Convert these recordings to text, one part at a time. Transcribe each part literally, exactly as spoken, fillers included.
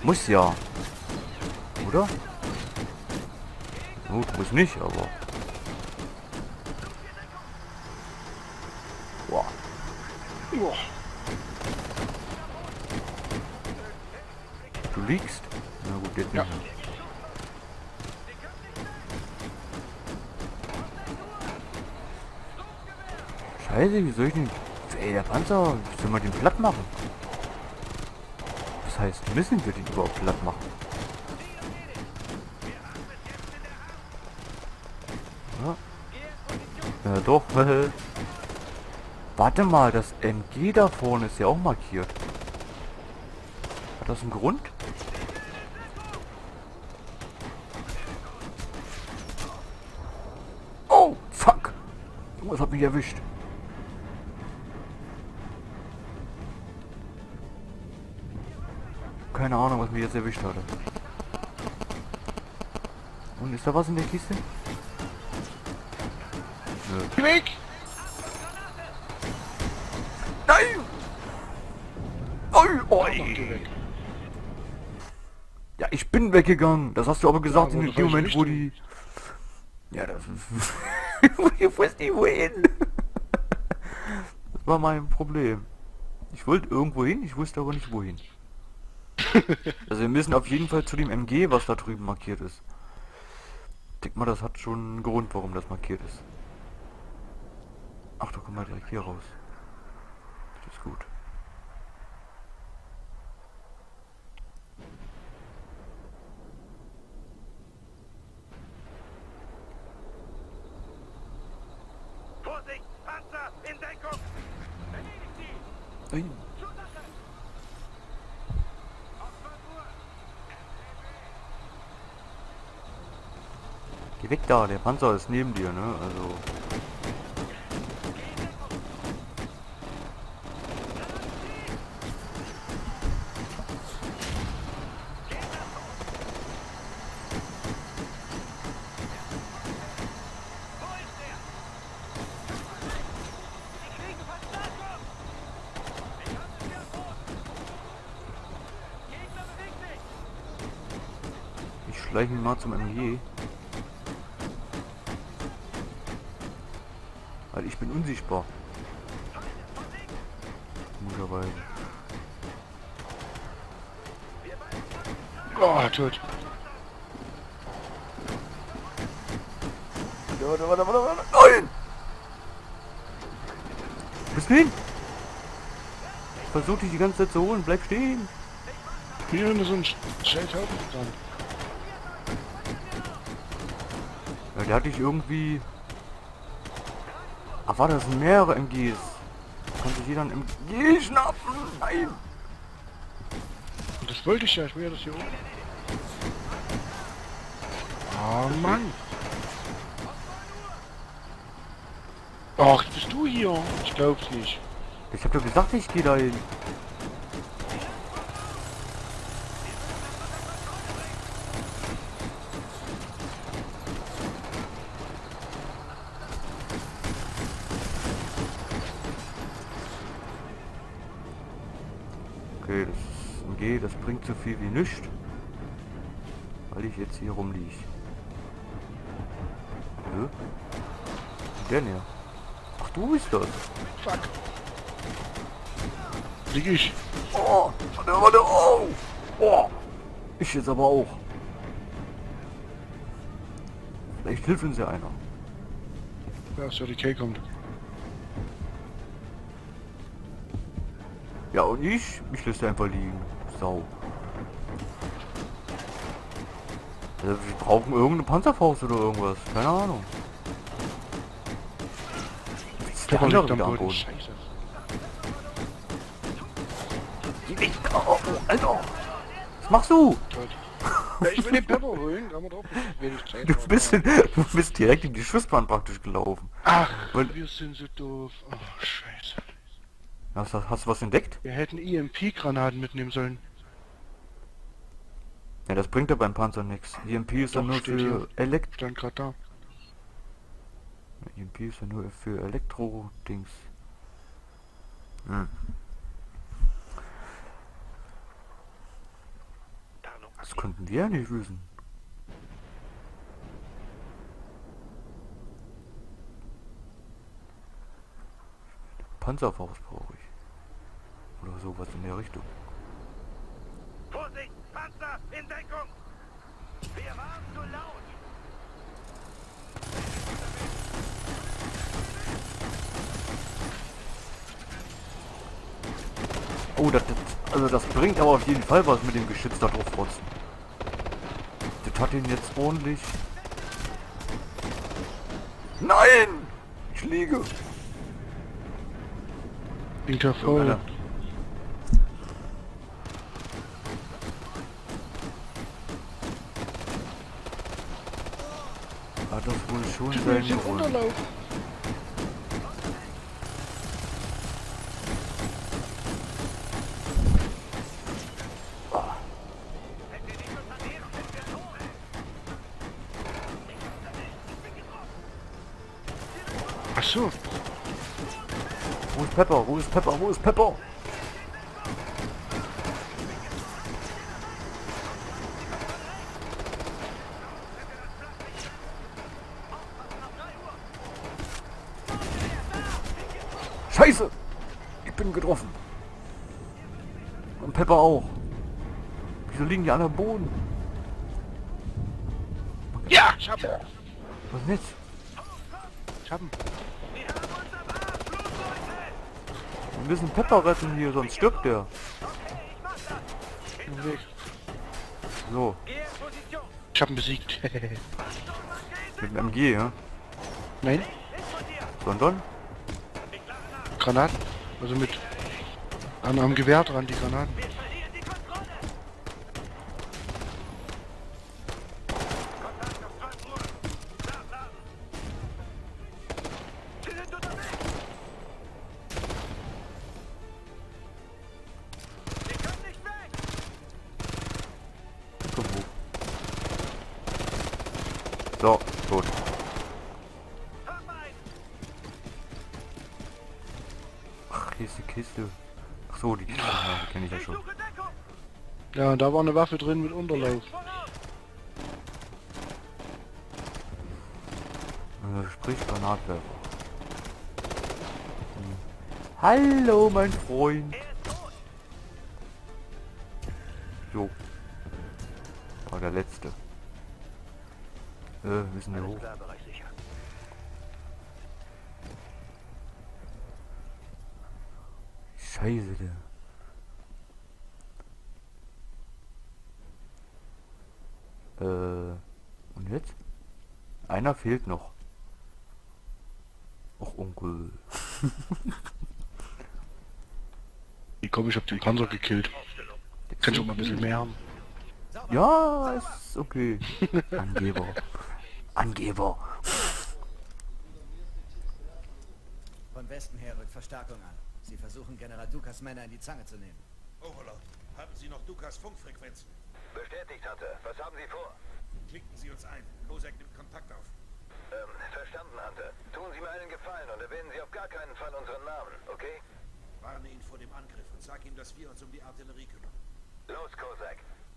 Muss ja. Oder? Gut, muss nicht, aber... Boah. Boah. Du liegst? Na gut, jetzt Ja. nicht. Scheiße, wie soll ich denn... Ey, der Panzer, wie soll man den platt machen? Das heißt, müssen wir den überhaupt platt machen? Ja, ja doch. Warte mal, das M G da vorne ist ja auch markiert. Hat das einen Grund? Oh, fuck! Was hat mich erwischt? Keine Ahnung, was mich jetzt erwischt hatte. Und ist da was in der Kiste? Nö. Geh weg! Nein! Oh, oh, Geh weg. ja, ich bin weggegangen. Das hast du aber gesagt Ja, in aber dem das Moment, weiß ich wo nicht. die... Ja, das ist... ich wusste nicht wohin. Das war mein Problem. Ich wollte irgendwo hin, ich wusste aber nicht wohin. Also wir müssen auf jeden Fall zu dem M G, was da drüben markiert ist. Ich denke mal, das hat schon einen Grund, warum das markiert ist. Ach, da kommen wir direkt hier raus. Das ist gut. Vorsicht! Panzer! In Deckung! Erledigt sie! Ui. Schusswaffe! Auf zwölf Uhr! Geh weg da, der Panzer ist neben dir, ne? Also... Wo ist der? Ich kriege Verstärkung! Ich habe sie am Boden! Gegner bewegt sich! Ich schleiche mich mal zum M G. Weil ich bin unsichtbar. Möglicherweise. Oh, tot. Warte, warte, warte, warte. Nein! Wo bist du hin? Ich versuche dich die ganze Zeit zu holen. Bleib stehen. Hier ist so ein Schildhaufen dran. Ja, der hatte ich irgendwie... Ach, warte, das sind mehrere M Gs. Kann sich jeder ein M G schnappen? Nein! Und das wollte ich ja, ich will ja das hier oben. Oh Mann! Ach, bist du hier? Ich glaub's nicht. Ich hab doch gesagt, ich gehe da hin. Okay, das M G, das bringt so viel wie nichts. Weil ich jetzt hier rumliege. Nö. Der näher. Ach, du bist das. Fuck. Lieg ich. Oh, warte, warte, oh! Oh! Ich jetzt aber auch. Vielleicht hilft uns ja einer. Ja, das J D K kommt. Ja, und ich? Ich lässt einfach liegen. Sau. Also, wir brauchen irgendeine Panzerfaust oder irgendwas. Keine Ahnung. Ist der andere wieder am Boden. Scheiße. Oh, oh, Alter! Was machst du? Tot. Ja, ich will den Pepper holen, da haben wir drauf wenig Zeit. Du haben. bist, in, du bist direkt in die Schussbahn praktisch gelaufen. Ach, Und- wir sind so doof. Oh, scheiße. Hast, du- hast du was entdeckt? Wir hätten E M P-Granaten mitnehmen sollen. Ja, das bringt ja beim Panzer nichts. E M P ist ja Doch, nur steht für Elekt... Stand gerade da. E M P ist ja nur für Elektro-Dings. Hm. Könnten wir ja nicht wissen. Panzerfaust brauche ich. Oder sowas in der Richtung. Vorsicht! Panzer in Deckung! Wir waren zu laut! Oh, das, das, also das bringt aber auf jeden Fall was mit dem Geschütz da drauf rotzen. Das hat ihn jetzt ordentlich... Nein! Ich liege! Linker voll. Alter. Hat das wohl schon Ich will seinen den Grund. Unterlauf. Ach so. Wo ist Pepper? Wo ist Pepper? Wo ist Pepper? Scheiße! Ich bin getroffen. Und Pepper auch. Wieso liegen die alle am Boden? Ja, ich hab ihn. Was ist jetzt? Ich hab ihn. Wir müssen Pepper retten hier, sonst stirbt der. Bin weg. So, Ich hab ihn besiegt. mit dem M G, ja? Nein, Sondern? Granaten. Also mit an einem Gewehr dran, die Granaten. Komm hoch. So, tot. Ach, hier ist die Kiste. Ach so, die Kiste, ja, die kenne ich ja schon. Ja, da war eine Waffe drin mit Unterlauf. Äh, sprich Granatwerfer. Hm. Hallo, mein Freund. So. War der letzte. Äh, müssen wir hoch. Scheiße, der. Äh, und jetzt? Einer fehlt noch. Och, Onkel. Ich komm, ich hab den Panzer gekillt. Kann schon mal ein bisschen mehr haben. Ja, ist okay. Angeber. Angeber. Von Westen her rückt Verstärkung an. Sie versuchen, General Dukas Männer in die Zange zu nehmen. Overlord, haben Sie noch Dukas Funkfrequenzen? Bestätigt, Hunter. Was haben Sie vor? Klicken Sie uns ein. Kozak nimmt Kontakt auf. Ähm, verstanden, Hunter. Tun Sie mir einen Gefallen und erwähnen Sie auf gar keinen Fall unseren Namen, okay? Warne ihn vor dem Angriff und sag ihm, dass wir uns um die Artillerie kümmern. Los, Kozak.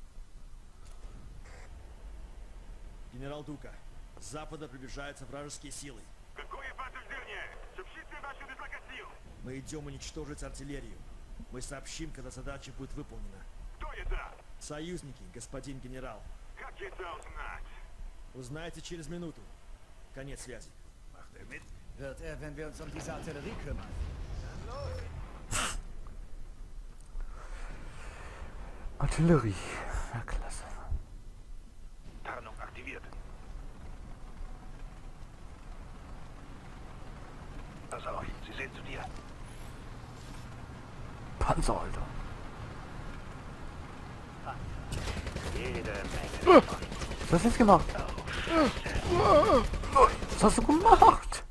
Генерал Дука, с запада приближаются вражеские силы. Какое подтверждение? Сообщите вашу дислокацию. Мы идем уничтожить артиллерию. Мы сообщим, когда задача будет выполнена. Кто это? Союзники, господин генерал. Как это узнать? Узнаете через минуту. Конец связи. Macht er mit? Wird er, wenn wir uns um diese Artillerie kümmern? Artillerie. Ja, klasse. Tarnung aktiviert. Pass auf, sie sehen zu dir. Panzer, Alter. Jede Menge. Was hast du jetzt gemacht? Was hast du gemacht?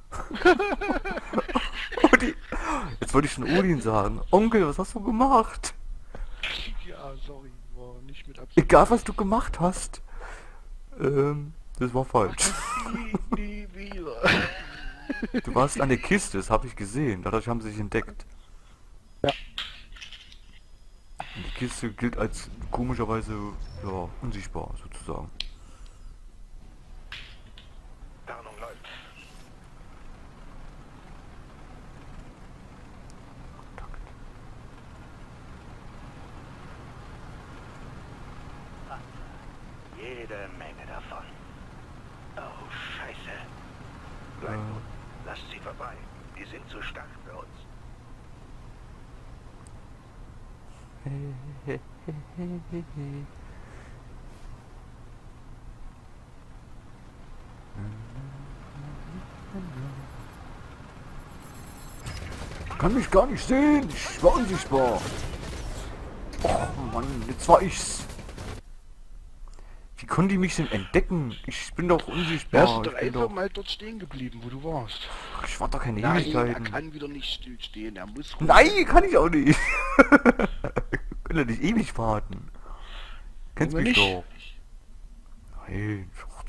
Udi. Jetzt wollte ich schon Odin sagen. Onkel, was hast du gemacht? Ja, sorry, war nicht mit Absicht. Egal, was du gemacht hast. Ähm, das war falsch. Nie, nie wieder. Du warst an der Kiste, das habe ich gesehen. Dadurch haben sie sich entdeckt. Ja. Die Kiste gilt als komischerweise ja, unsichtbar sozusagen. Tarnung läuft. Jede Menge davon. Oh, Scheiße. Bleibt Äh. gut. Lasst sie vorbei. Die sind zu stark für uns. Kann mich gar nicht sehen. Ich war unsichtbar. Oh Mann, jetzt war ich's. Wie konnte die mich denn entdecken? Ich bin doch unsichtbar. Wärst du doch Ich bin einfach doch... mal dort stehen geblieben, wo du warst. Ich war doch keine Nein, er Ewigkeiten. kann wieder nicht stillstehen, er muss... Nein, kann ich auch nicht. Ich kann ja nicht ewig warten. Kennst Warum mich nicht? doch. Nein.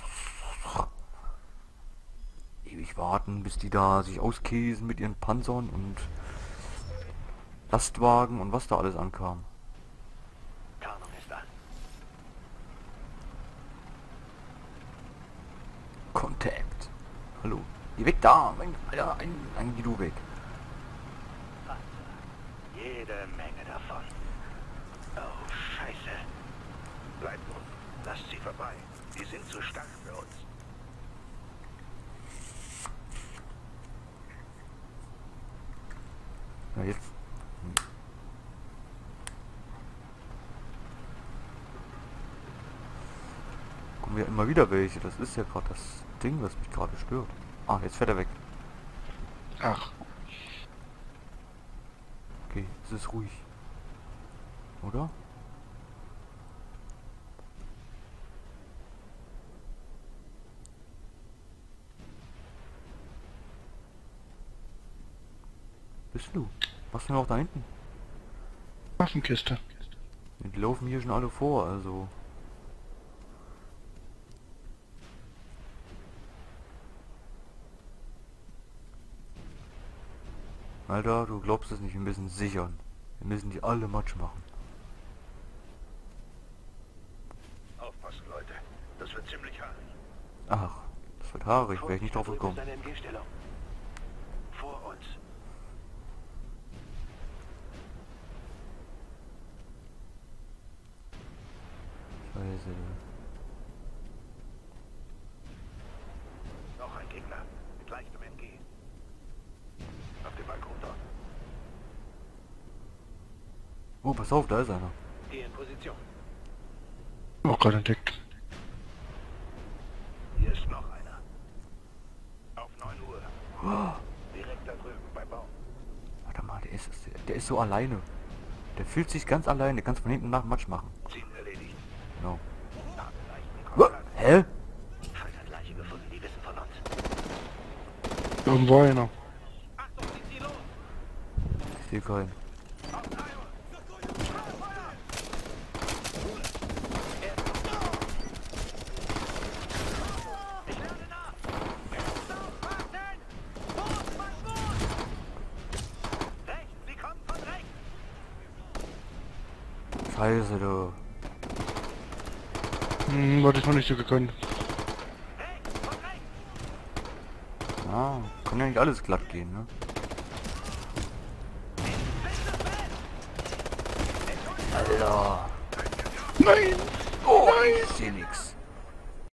Ewig warten, bis die da sich auskäsen mit ihren Panzern und Lastwagen und was da alles ankam. Tarnung ist an. Contact. Hallo. Geh weg da. Mein, Alter, ein, ein geh du weg. Jede Menge davon. Oh, Scheiße. Bleibt unten. Lasst sie vorbei. Die sind zu stark für uns. Ja, jetzt. Hm. Kommen ja immer wieder welche. Das ist ja gerade das Ding, was mich gerade stört. Ah, jetzt fährt er weg. Ach, Okay, es ist ruhig. Oder? Bist du? Was ist denn noch da hinten? Waffenkiste. Die laufen hier schon alle vor, also. Alter, du glaubst es nicht, wir müssen sichern. Wir müssen die alle Matsch machen. Aufpassen, Leute. Das wird ziemlich haarig. Ach, das wird haarig, wäre ich nicht drauf gekommen. Eine M G-Stellung. Vor uns. Scheiße. Noch ein Gegner. Mit leichtem M G. Auf dem Balkon dort. Oh, pass auf, da ist einer. Die in Position. Auch gerade entdeckt. Hier ist noch einer. Auf neun Uhr. Direkt da drüben beim Baum. Warte mal, der ist, der ist so alleine. Der fühlt sich ganz alleine, der kann von hinten nach Matsch machen. Ziel erledigt. Genau. Habe leichten Wo- Kontakt. Hä? Folterleiche gefunden, die wissen von uns. Irgendwo einer. Achtung, sind sie los! Ich sehe keinen. Ich lerne nach! Warten! Los, Verschwund! Rechts, sie kommen von rechts! Scheiße, du. Hm, war das noch nicht so gekonnt. Rechts, von rechts! Ja, kann ja nicht alles glatt gehen, ne? Alter. Nein! Oh, ich seh nix.